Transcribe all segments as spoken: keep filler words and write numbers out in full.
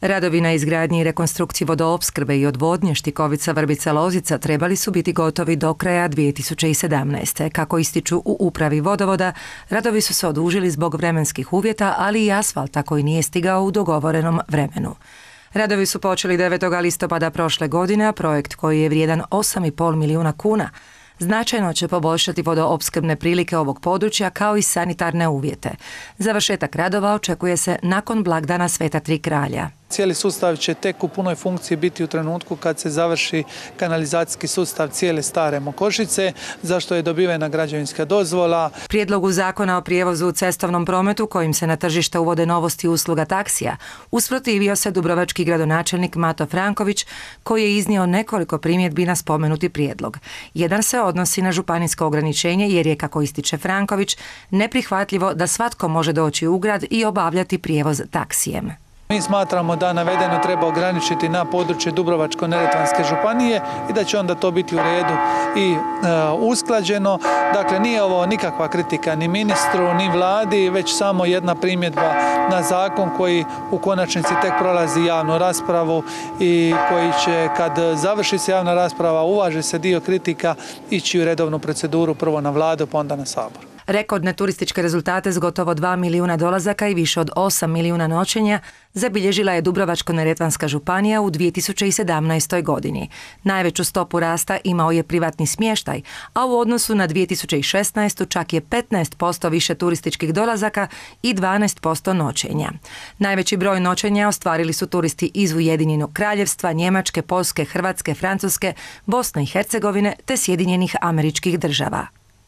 Radovi na izgradnji i rekonstrukciji vodoopskrbe i odvodnje Štikovica-Vrbica-Lozica trebali su biti gotovi do kraja dvije tisuće sedamnaeste. Kako ističu u upravi vodovoda, radovi su se odužili zbog vremenskih uvjeta, ali i asfalta koji nije stigao u dogovorenom vremenu. Radovi su počeli devetog listopada prošle godine, a projekt koji je vrijedan osam i pol milijuna kuna značajno će poboljšati vodoopskrbne prilike ovog područja kao i sanitarne uvjete. Završetak radova očekuje se nakon blagdana Sveta Tri kralja. Cijeli sustav će tek u punoj funkciji biti u trenutku kad se završi kanalizacijski sustav cijele stare Mokošice, za što je dobivena građevinska dozvola. Prijedlogu zakona o prijevozu u cestovnom prometu kojim se na tržište uvode novosti usluga taksija usprotivio se dubrovački gradonačelnik Mato Franković, koji je iznio nekoliko primjedbi na spomenuti prijedlog. Jedan se odnosi na županijsko ograničenje jer je, kako ističe Franković, neprihvatljivo da svatko može doći u grad i obavljati prijevoz taksijem. Mi smatramo da navedeno treba ograničiti na područje Dubrovačko-neretvanske županije i da će onda to biti u redu i e, usklađeno. Dakle, nije ovo nikakva kritika ni ministru, ni vladi, već samo jedna primjedba na zakon koji u konačnici tek prolazi javnu raspravu i koji će, kad završi se javna rasprava, uvaži se dio kritika, ići u redovnu proceduru, prvo na vladu, pa onda na sabor. Rekordne turističke rezultate s gotovo dva milijuna dolazaka i više od osam milijuna noćenja zabilježila je Dubrovačko-neretvanska županija u dvije tisuće sedamnaestoj. godini. Najveću stopu rasta imao je privatni smještaj, a u odnosu na dvije tisuće šesnaestu. čak je petnaest posto više turističkih dolazaka i dvanaest posto noćenja. Najveći broj noćenja ostvarili su turisti iz Ujedinjenog Kraljevstva, Njemačke, Poljske, Hrvatske, Francuske, Bosne i Hercegovine te Sjedinjenih Američkih Država.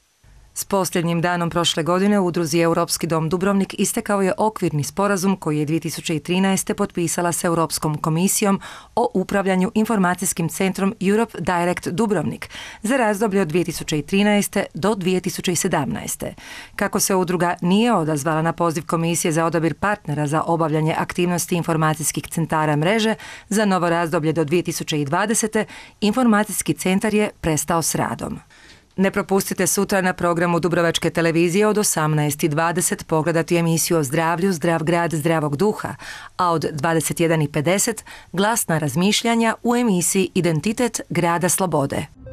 S posljednjim danom prošle godine u udruzi Europski dom Dubrovnik istekao je okvirni sporazum koji je dvije tisuće trinaeste. potpisala s Europskom komisijom o upravljanju informacijskim centrom Europe Direct Dubrovnik za razdoblje od dvije tisuće trinaeste. do dvije tisuće sedamnaeste. Kako se udruga nije odazvala na poziv komisije za odabir partnera za obavljanje aktivnosti informacijskih centara mreže za novo razdoblje do dvije tisuće dvadesete. informacijski centar je prestao s radom. Ne propustite sutra na programu Dubrovačke televizije od osamnaest i dvadeset pogledati emisiju o zdravlju Zdrav grad zdravog duha, a od dvadeset jedan i pedeset glasna razmišljanja u emisiji Identitet grada slobode.